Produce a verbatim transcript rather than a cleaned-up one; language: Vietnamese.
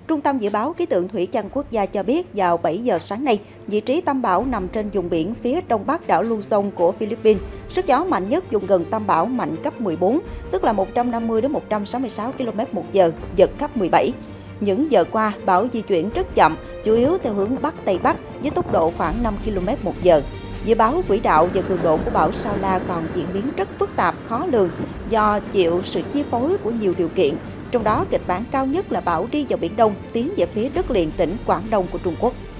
Trung tâm Dự báo Khí tượng Thủy văn Quốc gia cho biết vào bảy giờ sáng nay, vị trí tâm bão nằm trên vùng biển phía đông bắc đảo Luzon của Philippines. Sức gió mạnh nhất vùng gần tâm bão mạnh cấp mười bốn, tức là một trăm năm mươi đến một trăm sáu mươi sáu ki lô mét một giờ, giật cấp mười bảy. Những giờ qua, bão di chuyển rất chậm, chủ yếu theo hướng Bắc Tây Bắc với tốc độ khoảng năm ki lô mét một giờ. Dự báo quỹ đạo và cường độ của bão Sao La còn diễn biến rất phức tạp, khó lường do chịu sự chi phối của nhiều điều kiện. Trong đó, kịch bản cao nhất là bão đi vào Biển Đông, tiến về phía đất liền tỉnh Quảng Đông của Trung Quốc.